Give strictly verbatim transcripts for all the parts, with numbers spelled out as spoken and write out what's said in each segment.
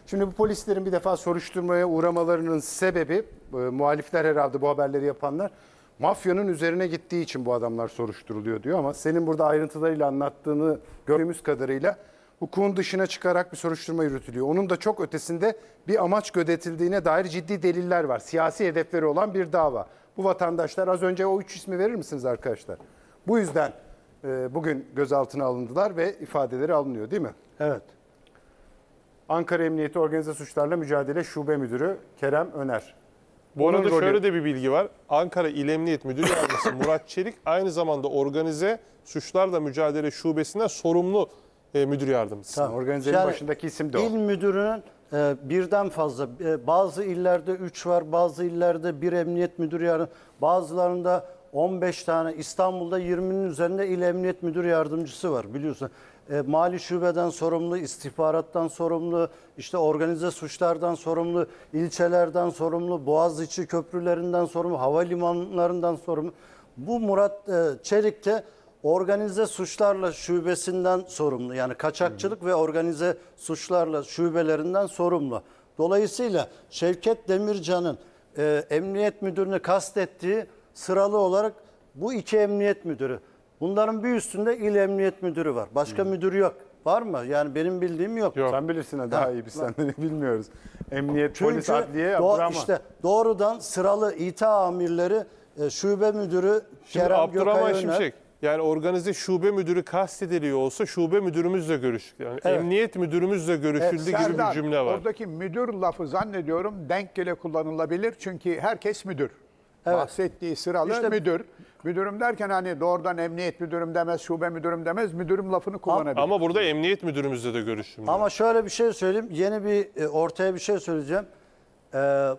Şimdi bu polislerin bir defa soruşturmaya uğramalarının sebebi, e, muhalifler herhalde bu haberleri yapanlar, mafyanın üzerine gittiği için bu adamlar soruşturuluyor diyor ama senin burada ayrıntılarıyla anlattığını gördüğümüz kadarıyla hukukun dışına çıkarak bir soruşturma yürütülüyor. Onun da çok ötesinde bir amaç gözetildiğine dair ciddi deliller var. Siyasi hedefleri olan bir dava. Bu vatandaşlar, az önce o üç ismi verir misiniz arkadaşlar? Bu yüzden e, bugün gözaltına alındılar ve ifadeleri alınıyor değil mi? Evet. Ankara Emniyeti Organize Suçlarla Mücadele Şube Müdürü Kerem Öner. Bu arada Onun şöyle rolü... de bir bilgi var. Ankara İl Emniyet Müdür Yardımcısı Murat Çelik aynı zamanda Organize Suçlarla Mücadele Şubesi'nden sorumlu e, müdür yardımcısı. Tamam. Organizenin Yani başındaki isim de o. İl müdürünün e, birden fazla, e, bazı illerde üç var, bazı illerde bir emniyet müdür yardımcısı, bazılarında on beş tane, İstanbul'da yirminin üzerinde il emniyet müdür yardımcısı var biliyorsun. E, mali şubeden sorumlu, istihbarattan sorumlu, işte organize suçlardan sorumlu, ilçelerden sorumlu, Boğaziçi köprülerinden sorumlu, havalimanlarından sorumlu. Bu Murat e, Çelik de organize suçlarla şubesinden sorumlu. Yani kaçakçılık ve organize suçlarla şubelerinden sorumlu. Dolayısıyla Şevket Demircan'ın e, emniyet müdürünü kastettiği sıralı olarak bu iki emniyet müdürü. Bunların bir üstünde il emniyet müdürü var. Başka hmm. müdür yok. Var mı? Yani benim bildiğim yok. yok. Sen bilirsin ha, daha ha, iyi biz senden bilmiyoruz. Emniyet, Çünkü polis, adliye, do Abdurrahman. işte doğrudan sıralı İTA amirleri, e, şube müdürü Şimdi Kerem Abdurrahman Gökay Öner. Şimşek, yani organize şube müdürü kastediliyor olsa şube müdürümüzle görüştük. Yani evet. Emniyet müdürümüzle görüşüldü Evet, gibi Serdar, bir cümle var. Oradaki müdür lafı zannediyorum denk gele kullanılabilir. Çünkü herkes müdür. Evet. Bahsettiği sıralı işte, müdür. Müdürüm derken hani doğrudan emniyet müdürüm demez, şube müdürüm demez, müdürüm lafını kullanabilir. Ama burada emniyet müdürümüzle de görüştüm. Ama yani. Şöyle bir şey söyleyeyim. Yeni bir ortaya bir şey söyleyeceğim. Ee,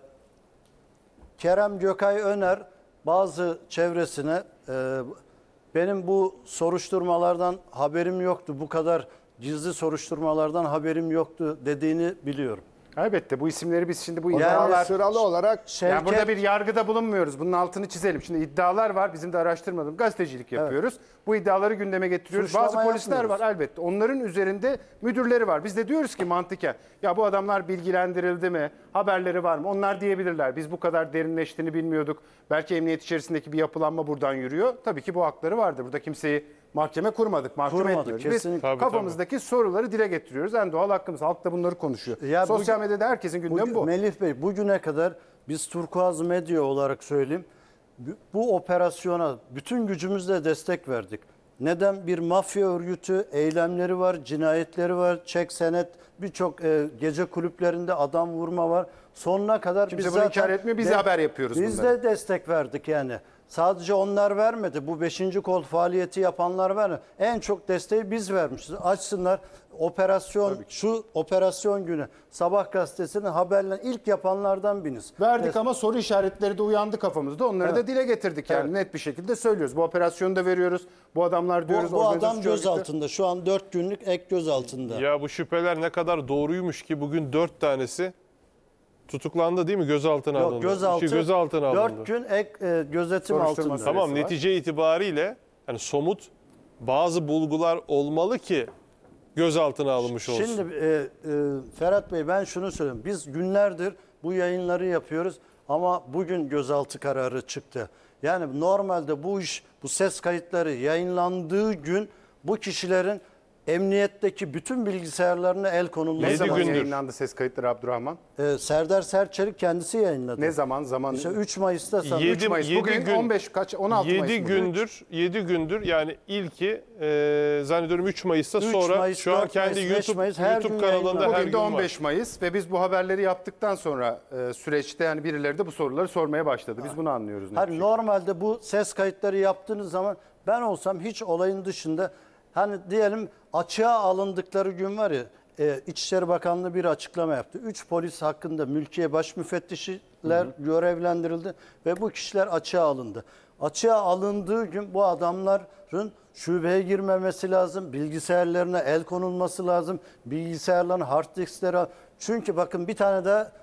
Kerem Gökay Öner bazı çevresine e, benim bu soruşturmalardan haberim yoktu. Bu kadar gizli soruşturmalardan haberim yoktu dediğini biliyorum. Elbette bu isimleri biz şimdi bu yani iddialar sıralı olarak Şevket, yani burada bir yargıda bulunmuyoruz. Bunun altını çizelim. Şimdi iddialar var. Bizim de araştırmadığımız gazetecilik yapıyoruz. Evet. Bu iddiaları gündeme getiriyoruz. Suçlama Bazı polisler var elbette. Onların üzerinde müdürleri var. Biz de diyoruz ki mantıken ya bu adamlar bilgilendirildi mi? Haberleri var mı? Onlar diyebilirler. Biz bu kadar derinleştiğini bilmiyorduk. Belki emniyet içerisindeki bir yapılanma buradan yürüyor. Tabii ki bu hakları vardır. Burada kimseyi mahkeme kurmadık, mahkum Kurmadık, etmiyoruz. kesinlikle. Biz tabii, kafamızdaki tabii. soruları dile getiriyoruz. En doğal hakkımız. Halk da bunları konuşuyor. Ya Sosyal bugün, medyada herkesin gündemi bu. Melih Bey, bugüne kadar biz Turkuaz Medya olarak söyleyeyim, bu operasyona bütün gücümüzle destek verdik. Neden? Bir mafya örgütü, eylemleri var, cinayetleri var, çek senet, birçok e, gece kulüplerinde adam vurma var. Sonuna kadar Kimse biz bunu zaten inkar etmiyor, biz de haber yapıyoruz Biz bunları. de destek verdik yani. Sadece onlar vermedi. Bu beşinci kol faaliyeti yapanlar var. En çok desteği biz vermişiz. Açsınlar operasyon, şu operasyon günü Sabah gazetesinin haberle ilk yapanlardan biniz. Verdik Des ama soru işaretleri de uyandı kafamızda. Onları evet. da dile getirdik yani evet. net bir şekilde söylüyoruz. Bu operasyonu da veriyoruz. Bu adamlar diyoruz. Bu, bu adam gözaltında. Şu an dört günlük ek gözaltında. Ya bu şüpheler ne kadar doğruymuş ki bugün dört tanesi tutuklandı değil mi? Gözaltına alındı. Yok, gözaltı. İşi gözaltına alındı. dört gün ek e, gözetim altında. Tamam, netice itibariyle yani somut bazı bulgular olmalı ki gözaltına alınmış olsun. Şimdi e, e, Ferhat Bey, ben şunu söyleyeyim. Biz günlerdir bu yayınları yapıyoruz ama bugün gözaltı kararı çıktı. Yani normalde bu iş, bu ses kayıtları yayınlandığı gün bu kişilerin emniyetteki bütün bilgisayarlarına el konulması. Ne zaman gündür. yayınlandı ses kayıtları Abdurrahman? Ee, Serdar Serçelik kendisi yayınladı. Ne zaman? Zaman İşte üç Mayıs'ta sanırım. Yedi- üç Mayıs. yedi Bugün gün- on beş kaç? on altı Mayıs. yedi gündür, yedi gündür yani ilki e, zannediyorum üç Mayıs'ta üç sonra Mayıs, şu an dört kendi Mayıs, beş YouTube, Mayıs, her YouTube gün kanalında yayınlanıyor. her Bugün gün de var. on beş Mayıs ve biz bu haberleri yaptıktan sonra e, süreçte yani birileri de bu soruları sormaya başladı. Biz bunu anlıyoruz. Hani normalde bu ses kayıtları yaptığınız zaman ben olsam hiç olayın dışında, hani diyelim açığa alındıkları gün var ya, e, İçişleri Bakanlığı bir açıklama yaptı. Üç polis hakkında mülkiye baş müfettişler hı hı. görevlendirildi ve bu kişiler açığa alındı. Açığa alındığı gün bu adamların şubeye girmemesi lazım, bilgisayarlarına el konulması lazım, bilgisayarların hard diskleri. Çünkü bakın bir tane de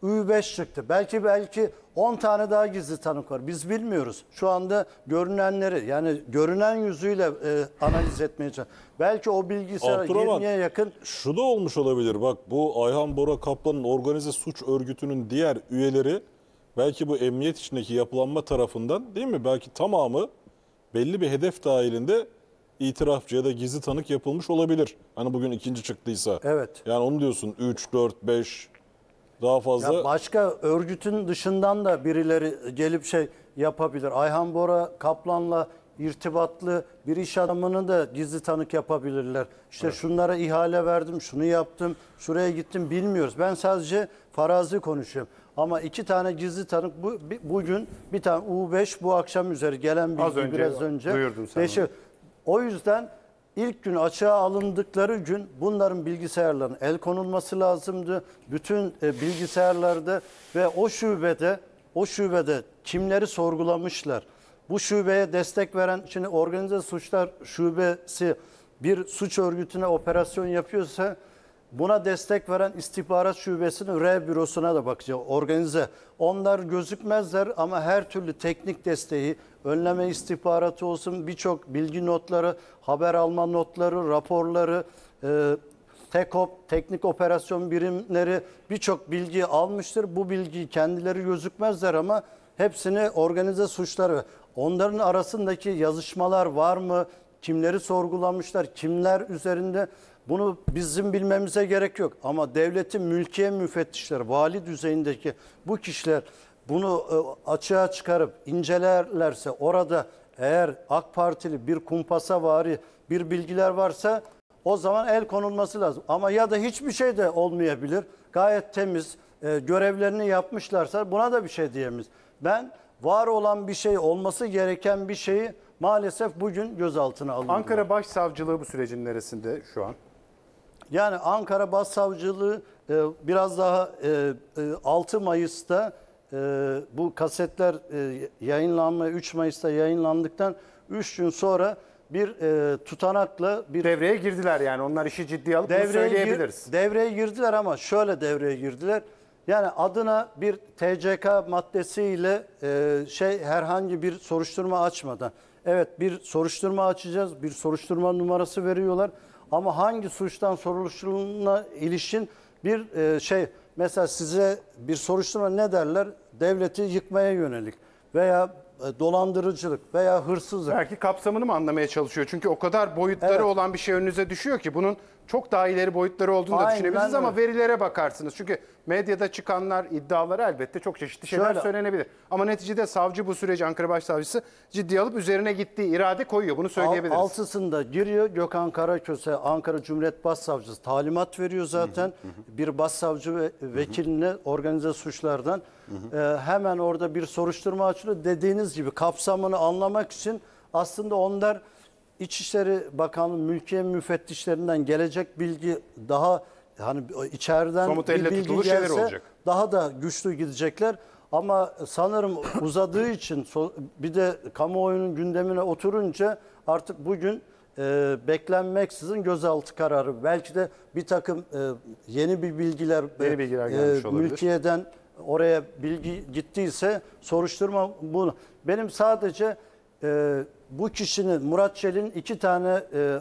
Ü beş çıktı. Belki belki on tane daha gizli tanık var. Biz bilmiyoruz. Şu anda görünenleri yani görünen yüzüyle e, analiz etmeye çalışıyoruz. Belki o bilgisayar Abdurrahman, yirmiye yakın. Şu da olmuş olabilir. Bak bu Ayhan Bora Kaplan'ın organize suç örgütünün diğer üyeleri belki bu emniyet içindeki yapılanma tarafından değil mi? Belki tamamı belli bir hedef dahilinde itirafçı ya da gizli tanık yapılmış olabilir. Hani bugün ikinci çıktıysa. Evet. Yani onu diyorsun üç, dört, beş daha fazla. Ya başka örgütün dışından da birileri gelip şey yapabilir. Ayhan Bora Kaplan'la irtibatlı bir iş adamını da gizli tanık yapabilirler. İşte evet. Şunlara ihale verdim, şunu yaptım, şuraya gittim bilmiyoruz. Ben sadece farazi konuşuyorum. Ama iki tane gizli tanık bu, bugün bir tane U beş bu akşam üzeri gelen bilgi Az önce biraz önce. duyurdun sen Beşi, o yüzden ilk gün açığa alındıkları gün bunların bilgisayarlarına el konulması lazımdı. Bütün e, bilgisayarlarda ve o şubede o şubede kimleri sorgulamışlar. Bu şubeye destek veren, şimdi organize suçlar şubesi bir suç örgütüne operasyon yapıyorsa buna destek veren istihbarat şubesinin R bürosuna da bakacağız. Organize. Onlar gözükmezler ama her türlü teknik desteği, önleme istihbaratı olsun, birçok bilgi notları, haber alma notları, raporları, e, TEKOP, teknik operasyon birimleri birçok bilgi almıştır. Bu bilgiyi kendileri gözükmezler ama hepsini organize suçları. Onların arasındaki yazışmalar var mı? Kimleri sorgulamışlar? Kimler üzerinde? Bunu bizim bilmemize gerek yok. Ama devletin mülkiye müfettişleri, vali düzeyindeki bu kişiler bunu açığa çıkarıp incelerlerse orada eğer AK Partili bir kumpasa vari bir bilgiler varsa o zaman el konulması lazım. Ama ya da hiçbir şey de olmayabilir. Gayet temiz e, görevlerini yapmışlarsa buna da bir şey diyemeyiz. Ben var olan bir şey, olması gereken bir şeyi maalesef bugün gözaltına alındı. Ankara Başsavcılığı bu sürecin neresinde şu an? Yani Ankara Başsavcılığı e, biraz daha e, e, altı Mayıs'ta e, bu kasetler e, yayınlanmaya üç Mayıs'ta yayınlandıktan üç gün sonra bir e, tutanakla bir Devreye girdiler yani. Onlar işi ciddiye alıp bunu devreye, söyleyebiliriz. gir, devreye girdiler ama şöyle devreye girdiler. Yani adına bir T C K maddesiyle e, şey herhangi bir soruşturma açmadan. Evet bir soruşturma açacağız. Bir soruşturma numarası veriyorlar. Ama hangi suçtan soruşturulduğuna ilişkin bir e, şey mesela size bir soruşturma ne derler? Devleti yıkmaya yönelik veya e, dolandırıcılık veya hırsızlık. Belki kapsamını mı anlamaya çalışıyor? Çünkü o kadar boyutları Evet. olan bir şey önünüze düşüyor ki bunun çok daha ileri boyutları olduğunu da Aynen düşünebilirsiniz ama öyle. verilere bakarsınız. Çünkü medyada çıkanlar, iddialar elbette çok çeşitli şeyler Şöyle. söylenebilir. Ama neticede savcı bu süreci Ankara Başsavcısı ciddiye alıp üzerine gittiği irade koyuyor. Bunu söyleyebiliriz. Altısında giriyor Gökhan Karaköse Ankara Cumhuriyet Başsavcısı talimat veriyor zaten. Hı hı hı. Bir başsavcı ve vekiline organize suçlardan hı hı. E, hemen orada bir soruşturma açılıyor. Dediğiniz gibi kapsamını anlamak için aslında onlar İçişleri Bakanlığı mülkiye müfettişlerinden gelecek bilgi daha hani içeriden somut bir elle bilgi tutulur şeyler gelse olacak. daha da güçlü gidecekler. Ama sanırım uzadığı için bir de kamuoyunun gündemine oturunca artık bugün e, beklenmeksizin gözaltı kararı. Belki de bir takım e, yeni bir bilgiler, Yeni bilgiler gelmiş e, olabilir. mülkiyeden oraya bilgi gittiyse soruşturma bunu. Benim sadece e, bu kişinin Murat Çelik'in iki tane e, e,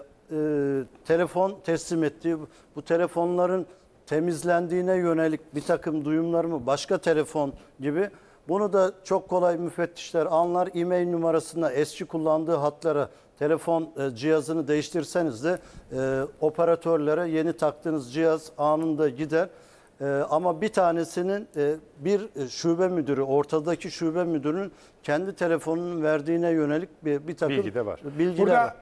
telefon teslim ettiği bu telefonların temizlendiğine yönelik bir takım duyumlar mı başka telefon gibi bunu da çok kolay müfettişler anlar. E-mail numarasına eski kullandığı hatlara telefon e, cihazını değiştirseniz de e, operatörlere yeni taktığınız cihaz anında gider. E, ama bir tanesinin e, bir şube müdürü, ortadaki şube müdürünün kendi telefonunun verdiğine yönelik bir, bir takım Bilgi de var. bilgiler Burada var.